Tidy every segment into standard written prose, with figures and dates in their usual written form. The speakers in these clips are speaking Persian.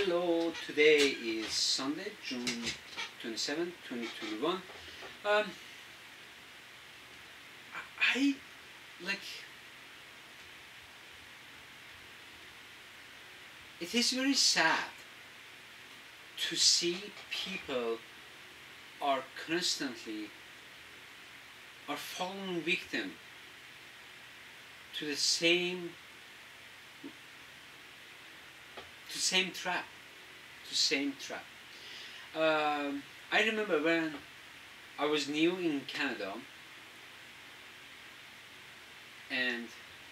Hello, today is Sunday, June 27, 2021. I like it is very sad to see people are constantly falling victim to the same trap. I remember when I was new in Canada, and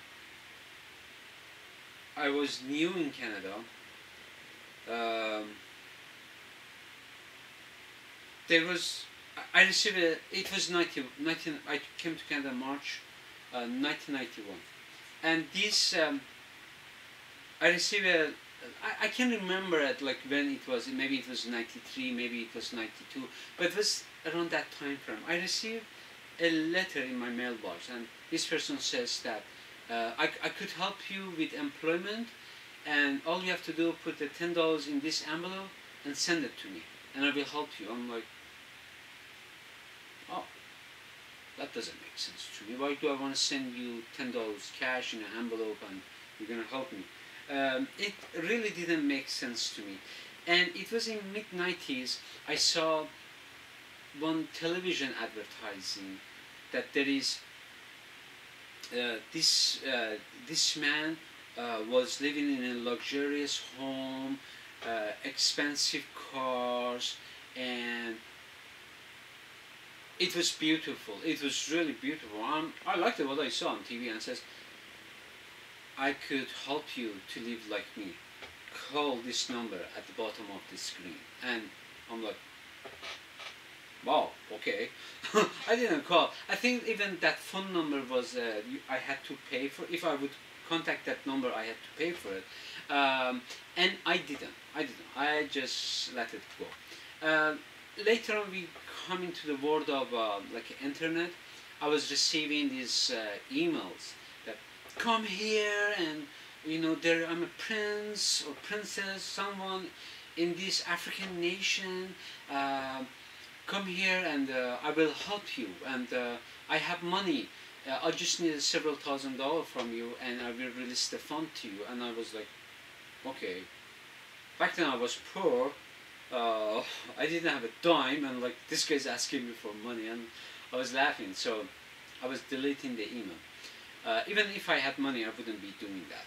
there was I received it was 19 I came to Canada March 1991, and this I received I can't remember it, like when it was. Maybe it was 93, maybe it was 92, but it was around that time frame. I received a letter in my mailbox, and this person says that I could help you with employment, and all you have to do, put the $10 in this envelope and send it to me, and I will help you. I'm like, oh, that doesn't make sense to me. Why do I want to send you $10 cash in an envelope and you're going to help me? It really didn't make sense to me. And it was in mid-90s, I saw one television advertising that there is this man was living in a luxurious home, expensive cars, and it was beautiful. It was really beautiful. I liked what I saw on TV, and says, I could help you to live like me. Call this number at the bottom of the screen. And I'm like, wow, okay. I didn't call. I think even that phone number was, I had to pay for. If I would contact that number, I had to pay for it. And I didn't. I just let it go. Later on, we come into the world of like internet. I was receiving these emails that come here, and there I'm a prince or princess, someone in this African nation. Come here and I will help you, and I have money. I just need several $1,000s from you, and I will release the fund to you. And I was like, okay. Back then I was poor. I didn't have a dime, and like this guy's asking me for money, and I was laughing. So I was deleting the email. Even if I had money, I wouldn't be doing that.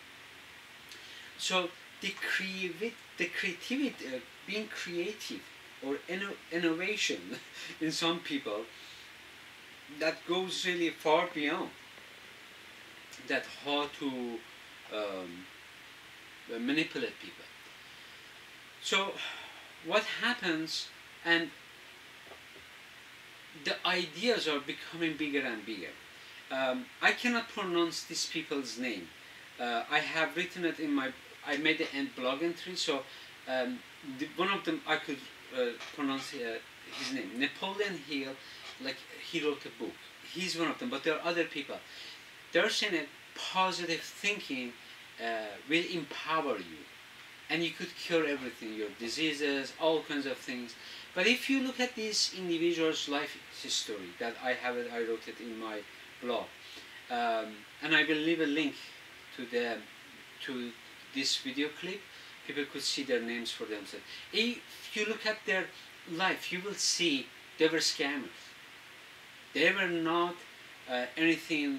So the creativity, being creative, or innovation in some people, that goes really far beyond that, how to manipulate people. So what happens, and the ideas are becoming bigger and bigger. I cannot pronounce these people's name. I have written it in I made an blog entry, so one of them I could pronounce his name, Napoleon Hill. Like, he wrote a book. He's one of them, but there are other people. They're saying that positive thinking will empower you, and you could cure everything, your diseases, all kinds of things. But if you look at this individual's life history, that I wrote it in my blog, and I will leave a link to this video clip. People could see their names for themselves. If you look at their life, you will see they were scammers. They were not anything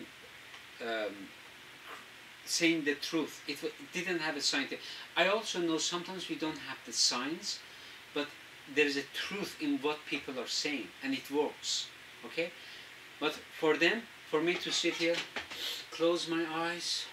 saying the truth. It didn't have a scientific. I also know sometimes we don't have the science, but there is a truth in what people are saying, and it works. Okay? But for me to sit here, close my eyes.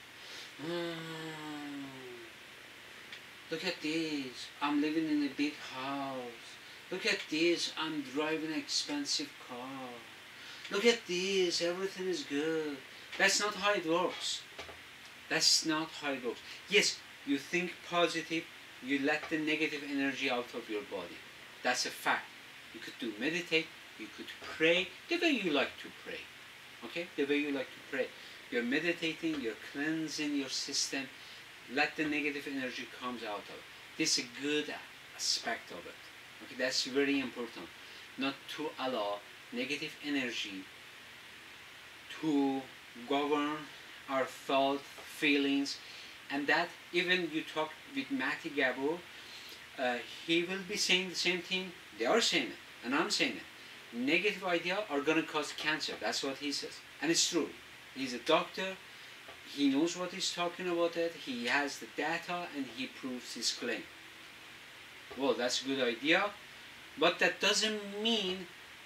Look at this, I'm living in a big house. Look at this, I'm driving an expensive car. Look at this, everything is good. That's not how it works. That's not how it works. Yes, you think positive, you let the negative energy out of your body. That's a fact. You could meditate, you could pray the way you like to pray. Okay? The way you like to pray. You're meditating, you're cleansing your system. Let the negative energy comes out of it. This is a good aspect of it. Okay, that's very important. Not to allow negative energy to govern our thoughts, feelings, and that even you talk with Matty Gabor, he will be saying the same thing. They are saying it, and I'm saying it. Negative ideas are going to cause cancer. That's what he says, and it's true. He's a doctor. He knows what he's talking about. It. He has the data, and he proves his claim. Well, that's a good idea, but that doesn't mean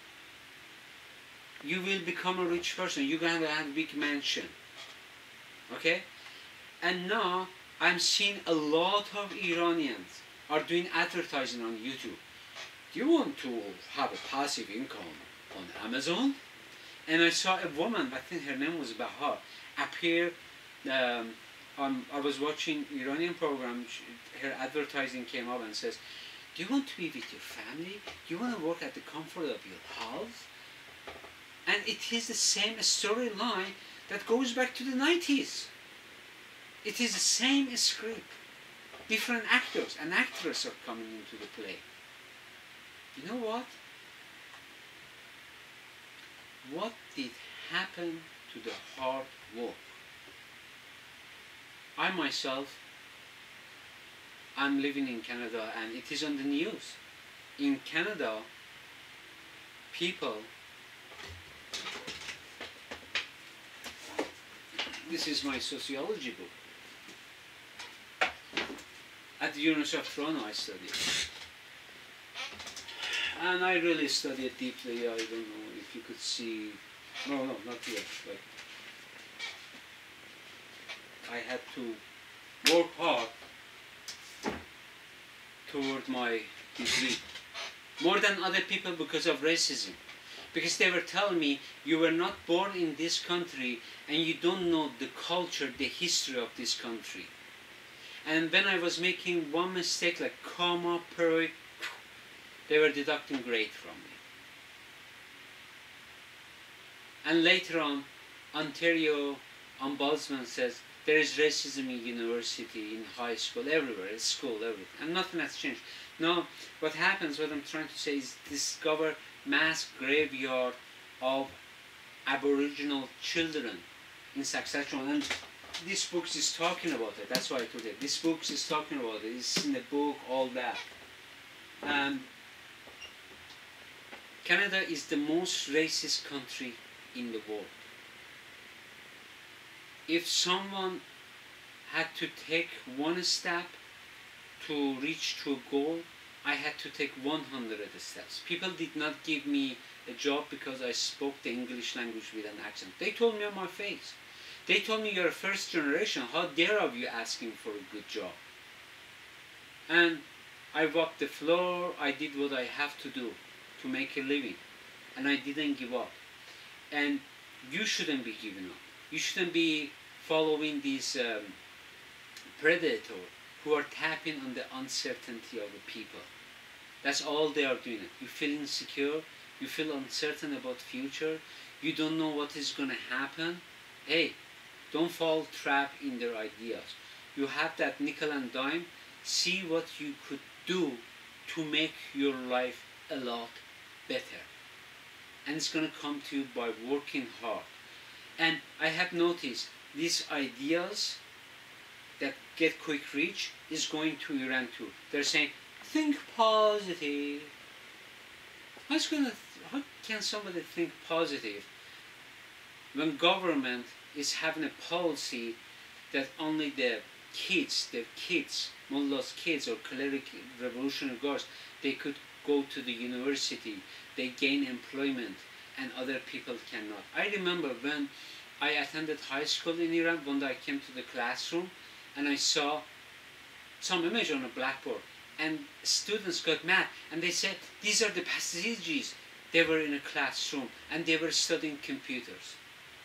you will become a rich person. You're going to have a big mansion. Okay? And now I'm seeing a lot of Iranians are doing advertising on YouTube. Do you want to have a passive income on Amazon? And I saw a woman, I think her name was Bahar, appear. I was watching Iranian program. Her advertising came up and says, "Do you want to be with your family? Do you want to work at the comfort of your house?" And it is the same storyline that goes back to the 90s. It is the same script. Different actors and actresses are coming into the play. You know what? What did happen to the hard work? I myself, I'm living in Canada and it is on the news. In Canada, people, this is my sociology book. At the University of Toronto I studied. And I really studied deeply. I don't know if you could see, no, not yet. Like, I had to work hard toward my degree. More than other people because of racism. Because they were telling me, you were not born in this country and you don't know the culture, the history of this country. And when I was making one mistake, like comma, period, they were deducting grade from me. And later on, Ontario Ombudsman says, there is racism in university, in high school, everywhere, at school, everything. And nothing has changed. Now, what happens, what I'm trying to say is discover mass graveyard of Aboriginal children in Saskatchewan. And this book is talking about it. That's why I took it. This book is talking about it. It's in the book, all that. Canada is the most racist country in the world. If someone had to take one step to reach to a goal, I had to take 100 steps. People did not give me a job because I spoke the English language with an accent. They told me on my face. They told me, you're a first generation, how dare of you asking for a good job? And I walked the floor, I did what I have to do to make a living. And I didn't give up. And you shouldn't be giving up. You shouldn't be following these predators who are tapping on the uncertainty of the people. That's all they are doing. You feel insecure, you feel uncertain about the future, you don't know what is going to happen. Hey, don't fall trap in their ideas. You have that nickel and dime, see what you could do to make your life a lot better. And it's going to come to you by working hard. And I have noticed these ideas that get quick reach is going to Iran too. They're saying, think positive. How can somebody think positive when government is having a policy that only the kids, mullahs' kids or cleric revolutionary guards, they could go to the university, they gain employment, and other people cannot. I remember when I attended high school in Iran, one day I came to the classroom and I saw some image on a blackboard, and students got mad and they said, these are the passages. They were in a classroom and they were studying computers.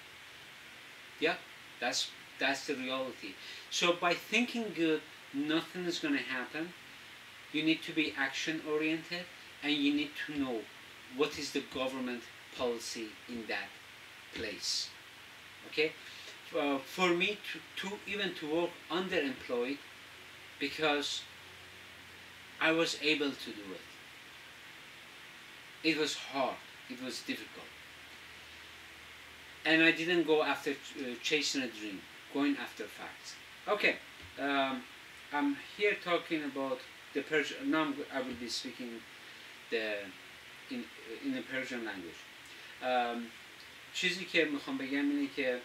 Yeah, that's the reality. So by thinking good, nothing is going to happen. You need to be action oriented and you need to know what is the government policy in that place. Okay, for me to even to work underemployed, because I was able to do it. It was hard. It was difficult. And I didn't go after chasing a dream, going after facts. Okay, I'm here talking about the Persian. Now I will be speaking in the Persian language. چیزی که میخوام بگم اینه که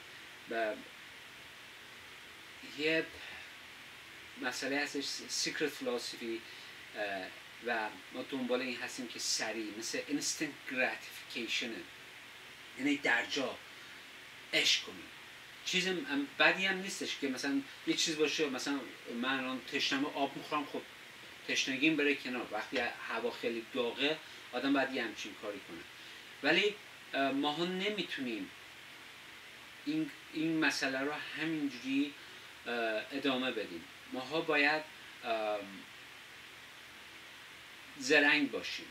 یه مسئله هستش secret philosophy و ما دنبال این هستیم که سریع مثل instant gratification، یعنی در جا عشق کنیم. چیز بدی هم نیستش که مثلا یه چیز باشه، مثلا من الان تشنمه آب میخورم، خب تشنگیم بره کنار، وقتی هوا خیلی داغه آدم باید یه همچین کاری کنه. ولی ماها نمیتونیم این مسئله رو همینجوری ادامه بدیم. ماها باید زرنگ باشیم.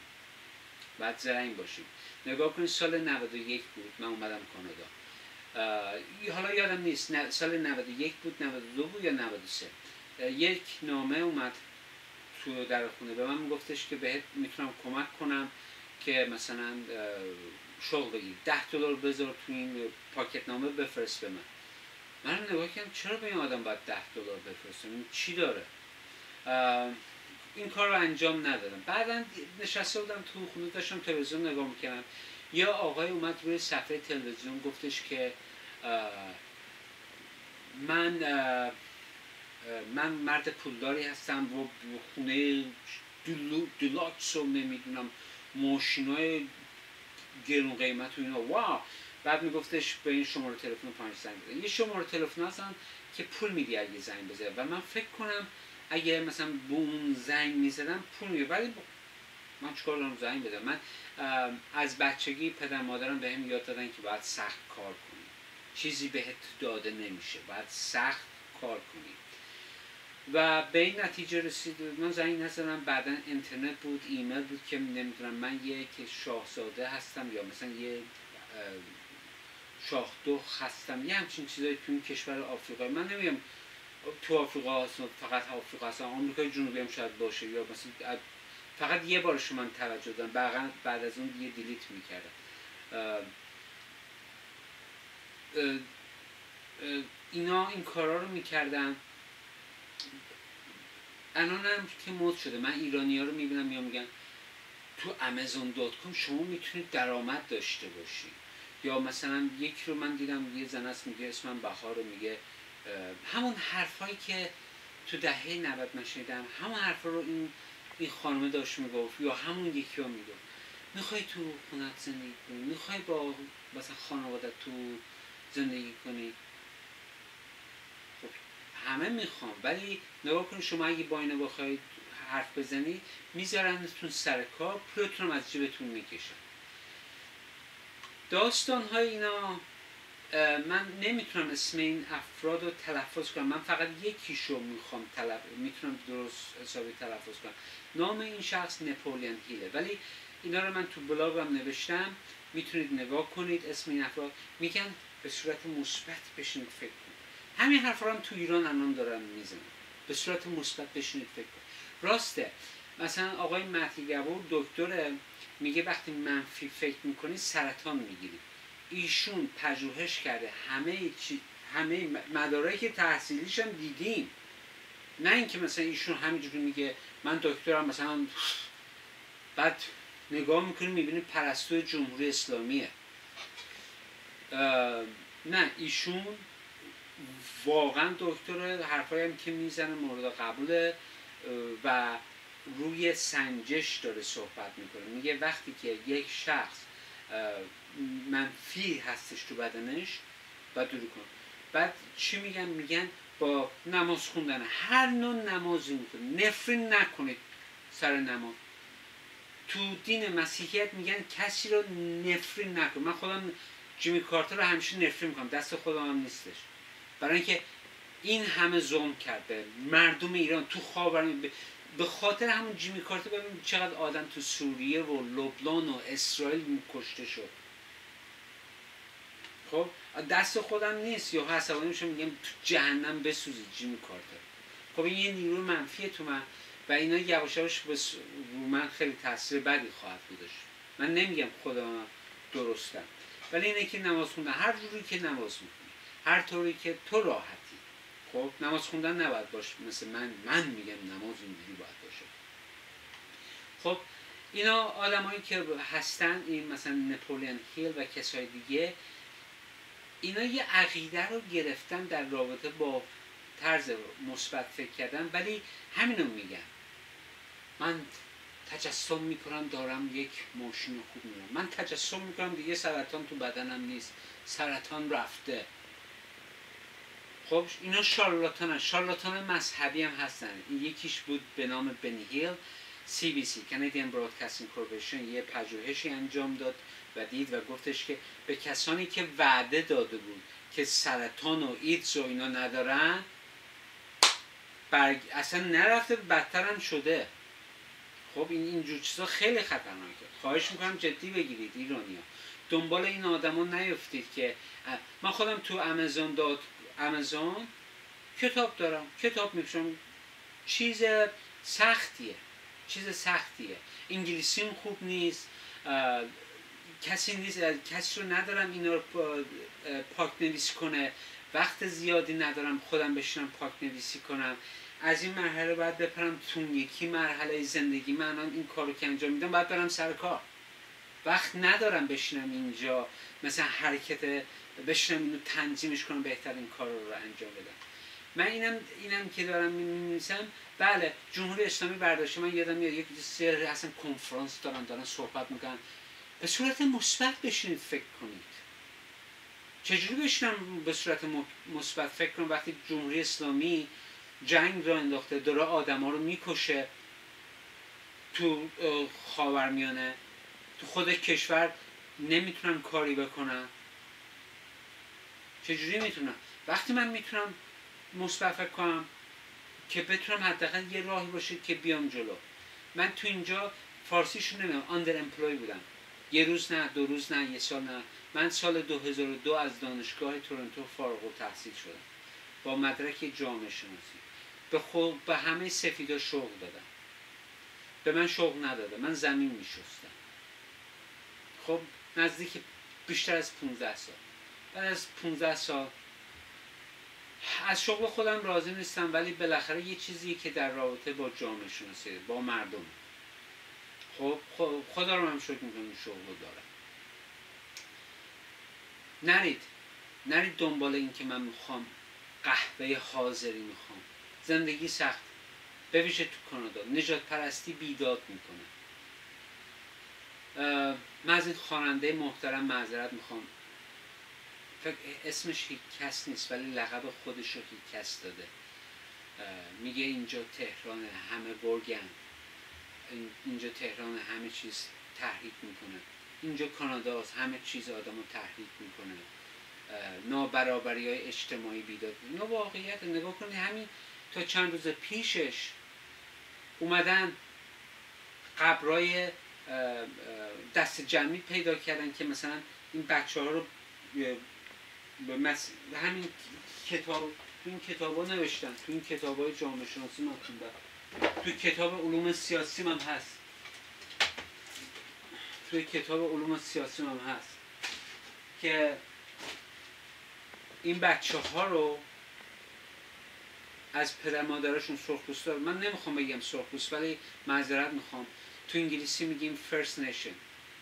نگاه کنید سال 91 بود من اومدم کانادا. حالا یادم نیست سال 91 بود، 92 بود یا 93. یک نامه اومد تو در خونه به من، میگفتش که بهت میتونم کمک کنم که مثلا شغل بگیر، $10 بذار تو این پاکت نامه بفرست به من. من نگاه کردم چرا به این آدم باید $10 بفرستم، این چی داره؟ این کار رو انجام ندادم. بعدا نشسته بودم تو خونه داشتم تلویزیون نگاه میکردم، یا آقای اومد روی صفحه تلویزیون گفتش که من مرد پولداری هستم و خونه دولاکس و نمیدونم ماشینای گرون قیمت و اینا. واو. بعد میگفتش به این شماره تلفن 5 زنگ بزن. یه شماره تلفن هستن که پول میدی اگه زنگ بزنه و من فکر کنم اگه مثلا به اون زنگ میزدم پول میده، ولی من چیکار دارم زنگ بزنم؟ من از بچگی پدر مادرم بهم یاد دادن که باید سخت کار کنی، چیزی بهت داده نمیشه، باید سخت کار کنی. و به این نتیجه رسید من زنگ نزدم. بعدا اینترنت بود، ایمیل بود که نمیدونم من یک شاهزاده هستم یا مثلا یه شاهدخت هستم، یه همچین چیزایی تو این کشور آفریقایی. من نمیگم تو آفریقا هست، فقط آفریقا هست، آمریکای جنوبی هم شاید باشه، یا مثلا فقط یه بارش من توجه دادم، بعد از اون دیگه دیلیت میکردم. اینا این کارا رو میکردن. الان هم که مد شده من ایرانی ها رو میبینم یا میگن تو amazon.com شما میتونید درآمد داشته باشید. یا مثلا یک رو من دیدم یه زن است میگه اسمم بهار، میگه همون حرفایی که تو دهه 90 من شنیدم، همون حرفا رو این خانم داشت میگفت، یا همون یکی رو میگفت میخوای تو خونت زندگی کنی، میخوای با مثلا خانواده تو زندگی کنی. خب همه میخوام، ولی نگاه کنید شما اگه با اینا بخواید حرف بزنید میذارنتون سر کار، پولتون از جیبتون میکشن. داستان های اینا من نمیتونم اسم این افراد رو تلفظ کنم، من فقط یکیشو میتونم درست حسابی تلفظ کنم. نام این شخص نپولین هیله، ولی اینا رو من تو بلاگم نوشتم، میتونید نگاه کنید. اسم این افراد میگن به صورت مثبت بشینید فکر کنید. همین حرفا هم تو ایران الان دارن میزنن، به صورت مثبت بشینید فکر کنید. راسته مثلا آقای مهدی گبور دکتر میگه وقتی منفی فکر میکنید سرطان میگیرید. ایشون پژوهش کرده، همه مدارک تحصیلیش هم دیدیم، نه اینکه مثلا ایشون همینجوری میگه من دکترم مثلا، بعد نگاه میکنیم میبینیم پرستو جمهوری اسلامیه. نه ایشون واقعا دکتر، حرفایی هم که میزنه مورد قبوله و روی سنجش داره صحبت میکنه. میگه وقتی که یک شخص منفی هستش تو بدنش باید دور کنه. بعد چی میگن؟ میگن با نماز خوندن، هر نوع نمازی میکنید نفرین نکنید سر نماز. تو دین مسیحیت میگن کسی رو نفرین نکنید. من خودم جیمی کارتر رو همیشه نفرین میکنم، دست خودم هم نیستش، برای اینکه این همه ظلم کرده مردم ایران تو خاورمیانه. به خاطر همون جیمی کارتر ببین چقدر آدم تو سوریه و لبنان و اسرائیل کشته شد. خب دست خودم نیست، یا عصبانی میشم میگم تو جهنم بسوزید جیمی کارتر. خب این یه نیروی منفیه تو من. و اینا یواش یواش رو من خیلی تاثیر بدی خواهد گذاشت. من نمیگم خودم درستم، ولی اینه که نماز خوندن هر جوری که نماز میکنی، هر طوری که تو راحتی. خب نماز خوندن نباید باشه مثل من میگم نماز اینجوری باید باشه. خب اینا آدمایی که هستن، این مثلا نپولین هیل و کسای دیگه، اینا یه عقیده رو گرفتن در رابطه با طرز مثبت فکر کردن، ولی همینو میگن من تجسم میکنم دارم یک ماشین خوب میرم، من تجسم میکنم دیگه سرطان تو بدنم نیست، سرطان رفته. خب اینا شارلاتان مذهبی هم هستن. این یکیش بود به نام بنی هیل، CBC Canadian Broadcasting Corporation یه پژوهشی انجام داد و دید و گفتش که به کسانی که وعده داده بود که سرطان و ایدز و اینا ندارن اصلا نرفته، بدتر هم شده. خب اینجور چیزا خیلی خطرناکه. خواهش میکنم جدی بگیرید ایرانی‌ها، دنبال این آدما نیفتید که من خودم تو امازون کتاب دارم، کتاب میفروشم، چیز سختیه، انگلیسیم خوب نیست، کسی رو ندارم اینا رو پاک نویسی کنه، وقت زیادی ندارم خودم بشینم پاک نویسی کنم. از این مرحله باید بپرم تو یکی مرحله زندگی من الان این کارو که انجام میدم باید برم سر کار، وقت ندارم بشینم اینجا مثلا حرکت بشینم اینو تنظیمش کنم بهترین کار رو انجام بدم. من اینم که دارم می‌نویسم، بله جمهوری اسلامی برداشته، من یادم میاد یک سری اصلا کنفرانس دارن صحبت میکنن، به صورت مثبت بشینید فکر کنید. چجوری بشینم به صورت مثبت فکر کنم وقتی جمهوری اسلامی جنگ را انداخته، داره آدما رو میکشه تو خاورمیانه، تو خود کشور نمیتونن کاری بکنن. چجوری میتونن؟ وقتی من میتونم مثبت فکر کنم که بتونم حداقل یه راهی باشه که بیام جلو. من تو اینجا فارسیشون نمیدونم، آندر امپلوی بودم، یه روز نه، 2 روز نه، یه سال نه. من سال 2002 از دانشگاه تورنتو فارغ التحصیل شدم با مدرک جامعه شناسی. به همه سفیدا شغل دادم، به من شغل نداده، من زمین میشستم. خب نزدیک بیشتر از 15 سال. بعد از 15 سال از شغل خودم راضی نیستم، ولی بالاخره یه چیزی که در رابطه با جامعه شناسی، با مردم، خب خدا رو من شکر میکنم این شغل رو دارم. نرید دنبال این که من میخوام قهوه حاضری میخوام. زندگی سخت، بویژه تو کانادا نجات پرستی بیداد میکنه. من از این خواننده محترم معذرت میخوام، اسمش هیکس نیست ولی لقب خودش رو هیکس داده. میگه اینجا تهران، همه گرگن، اینجا تهران همه چیز تحریک میکنه، اینجا کاناداست همه چیز آدمو تحریک میکنه، نابرابری های اجتماعی بیداد. اینا واقعیت. نگاه کنید همین تا چند روز پیشش اومدن قبرای دست جمعی پیدا کردن که مثلا این بچه ها رو همین کتاب، تو این کتابا نوشتن، تو این کتابای جامعه شناسی من خوندم، تو کتاب علوم سیاسی من هست، که این بچه ها رو از پدر مادرشون سرخپوست دارن. من نمیخوام بگم سرخپوست ولی معذرت میخوام، تو انگلیسی میگیم First Nation.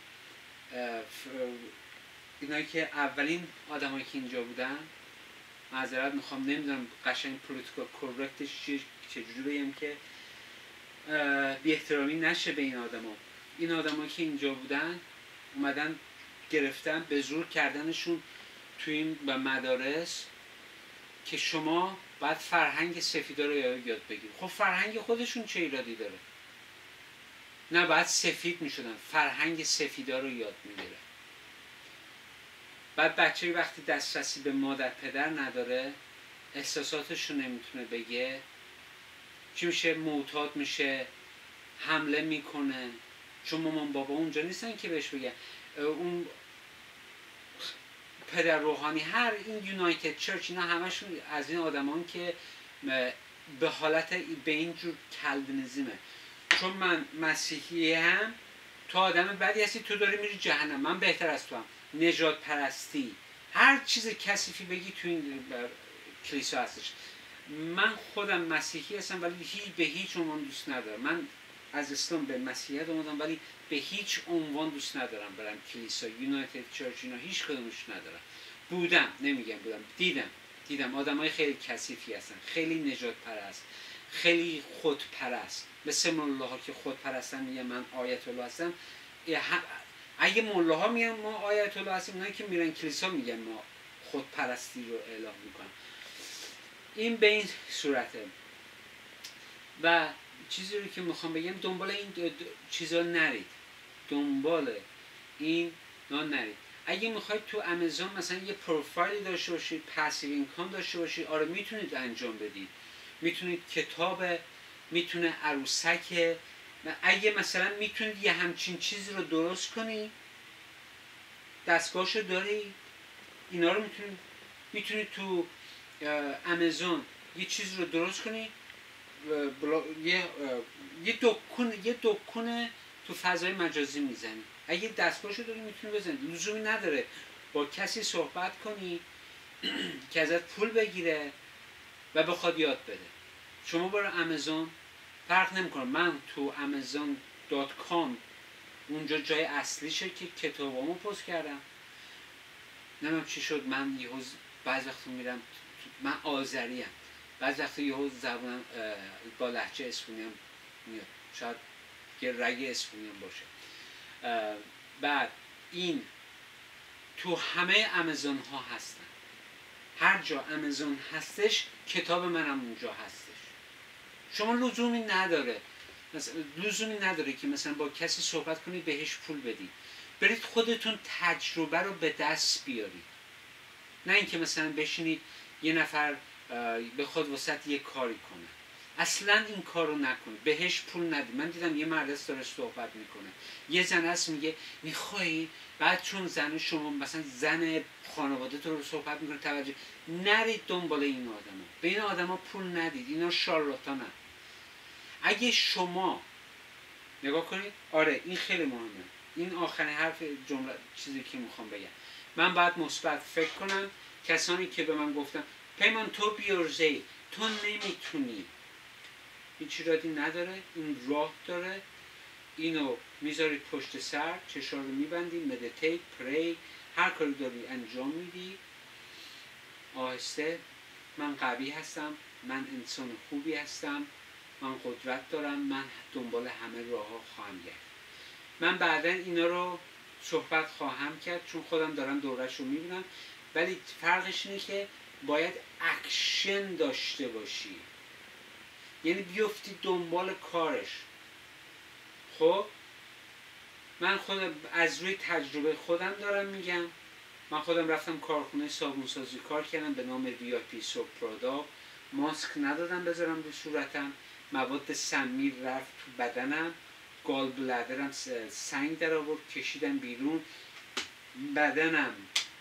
اینایی که اولین آدمایی که اینجا بودن، معذرت میخوام نمیدونم قشنگ پولیتیکال کورکتش چجوری بگم که بی احترامی نشه به این آدما. این آدمایی که اینجا بودن اومدن گرفتن به زور کردنشون تو این مدارس که شما باید فرهنگ سفیدا رو یاد بگیرید. خب فرهنگ خودشون چه ایرادی داره؟ نه باید سفید میشدن، فرهنگ سفیدا رو یاد میگیره. بعد بچه وقتی دسترسی به مادر پدر نداره، احساساتش رو نمیتونه بگه، چی میشه؟ معتاد میشه، حمله میکنه، چون مامان بابا اونجا نیستن که بهش بگه. اون پدر روحانی، هر این یونایتد چرچ، اینا همشون از این آدمان که به حالت به این جور کلوینیسمه. چون من مسیحی هم، تو آدم بدی هستی، تو داری میری جهنم، من بهتر از تو هم. نجات پرستی، هر چیز کثیفی بگی تو این کلیسا هستش. من خودم مسیحی هستم ولی به هیچ عنوان دوست ندارم. من از اسلام به مسیحیت اومدم ولی به هیچ عنوان دوست ندارم برم کلیسا، یونایتد چرچ، اینا هیچ کدومش ندارم. بودم، نمیگم بودم، دیدم آدمای خیلی کثیفی هستن، خیلی نجات پرست، خیلی خودپرست، مثل ملاها که خودپرستن میگن من آیت الله هستم. اگه ملاها میگن ما آیت الله هستیم، اونایی که میرن کلیسا میگن ما خودپرستی رو اعلام میکنن. این به این صورته. و چیزی رو که میخوام بگم، دنبال این چیزا نرید، دنبال این نرید. اگه میخواید تو آمازون مثلا یه پروفایلی داشته باشید، پسیو اینکام داشته باشید، آره میتونید انجام بدید. میتونید کتاب، میتونه عروسک، اگه مثلا میتونید یه همچین چیزی رو درست کنی، دستگاهشو داری، اینا رو میتونید تو آمازون یه چیز رو درست کنی، یه دکون تو فضای مجازی میزنی. اگه دستگاهشو داری میتونی بزنی، لزومی نداره با کسی صحبت کنی که ازت پول بگیره و بخواد یاد بده. شما برو آمازون، فرق نمیکنه. من تو amazon.com اونجا جای اصلیشه که کتابامو پست کردم. نمیدونم چی شد، من یهو بعضی وقتا میرم، من آذریم، بعضی وقتا یهو زبونم با لهجه اصفهانی میاد، شاید یه رگ اصفهانی باشه. بعد این تو همه آمازون ها هستن، هر جا آمازون هستش کتاب منم اونجا هستش. شما لزومی نداره که مثلا با کسی صحبت کنید بهش پول بدید. برید خودتون تجربه رو به دست بیارید، نه اینکه مثلا بشینید یه نفر بخواد واسط یه کاری کنه. اصلا این کارو نکنید، بهش پول ندید. من دیدم یه مرد است داره صحبت میکنه، یه زن است میگه میخوایی، بعد چون زن شما مثلا زن خانواده تو رو صحبت میکنه توجه نرید دنبال این آدما، به این آدما پول ندید، اینا شارلاتانن. اگه شما نگاه کنید، آره این خیلی مهمه، این آخرین حرف جمله چیزی که میخوام بگم. من باید مثبت فکر کنم. کسانی که به من گفتن پیمان تو بیارزه، تو نمیتونی، هیچ ایرادی نداره، این راه داره، اینو میذارید پشت سر، چشا رو میبندی، مدیتیت، پری، هر کاری داری انجام میدی آهسته. من قوی هستم، من انسان خوبی هستم، من قدرت دارم، من دنبال همه راه ها خواهم گشت. من بعدا اینا رو صحبت خواهم کرد چون خودم دارم دورش رو میبینم، ولی فرقش اینه که باید اکشن داشته باشی، یعنی بیفتی دنبال کارش. خب من خودم از روی تجربه خودم دارم میگم. من خودم رفتم کارخونه صابونسازی کار کردم به نام VIP سوپرادا، ماسک ندادم بذارم رو صورتم، مواد سمی رفت تو بدنم، گال بلادرم سنگ در آورد کشیدم بیرون، بدنم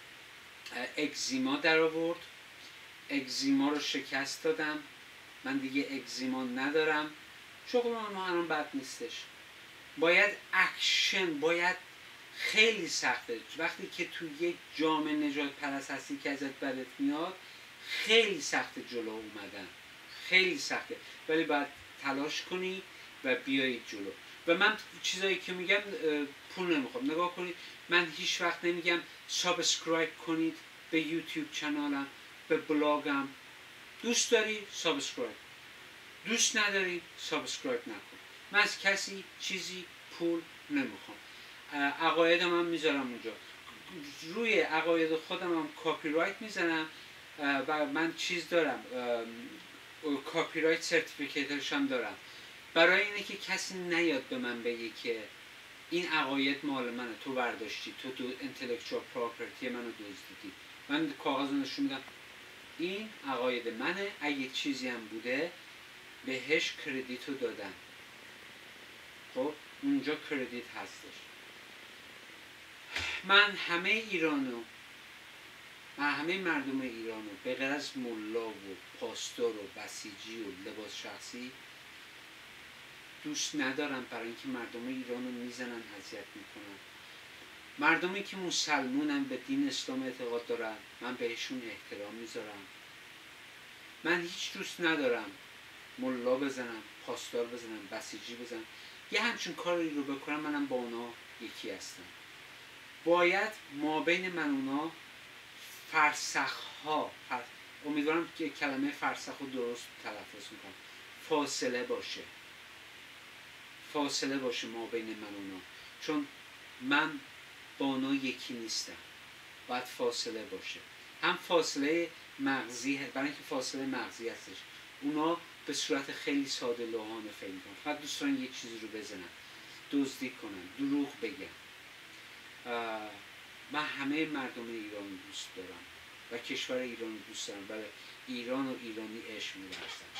اگزیما در آورد، اگزیما رو شکست دادم، من دیگه اگزیما ندارم. شغل ما الان بد نیستش. باید اکشن، باید خیلی سخته وقتی که تو یک جامعه نجات پرست هستی که ازت بدت میاد، خیلی سخته جلو اومدن، خیلی سخته، ولی باید تلاش کنی و بیایید جلو. و من چیزایی که میگم پول نمیخوام. نگاه کنید، من هیچ وقت نمیگم سابسکرایب کنید به یوتیوب چنالم، به بلاگم. دوست داری سابسکرایب، دوست نداری سابسکرایب نکن. من از کسی چیزی پول نمیخوام. عقایدم هم میذارم اونجا، روی عقاید خودم هم کاپی رایت میزنم و من چیز دارم، کاپی رایت سرتیفیکیتش هم دارم، برای اینه که کسی نیاد به من بگه که این عقاید مال منه، تو برداشتی، تو انتلکچوال پراپرتی منو دزدیدی. من کاغذ نشون میدم این عقاید منه، اگه چیزی هم بوده بهش کردیتو دادم. خب اونجا کردیت هستش. من همه ایرانو، همه مردم ایران رو به غیر از ملا و پاستور و بسیجی و لباس شخصی دوست ندارم، برای اینکه مردم ایران رو میزنن، اذیت میکنن. مردمی که مسلمونن، به دین اسلام اعتقاد دارن، من بهشون احترام میذارم. من هیچ دوست ندارم ملا بزنم، پاسدار بزنم، بسیجی بزنم. یه همچین کاری رو بکنم، منم با اونا یکی هستم. باید ما بین من اونا فرسخ‌ها، امیدوارم که کلمه فرسخ رو درست تلفظ میکنم، فاصله باشه ما بین من اونا، چون من با اونا یکی نیستم. باید فاصله باشه، هم فاصله مغزی، برای اینکه فاصله مغزی هستش. اونا به صورت خیلی ساده لوحانه فکر میکنن، فقط دوست دارن یک چیزی رو بزنن، دزدی کنن، دروغ بگن. من همه مردم ایران دوست دارم و کشور ایران دوست دارم، برای ایران و ایرانی عشق می‌ورزم.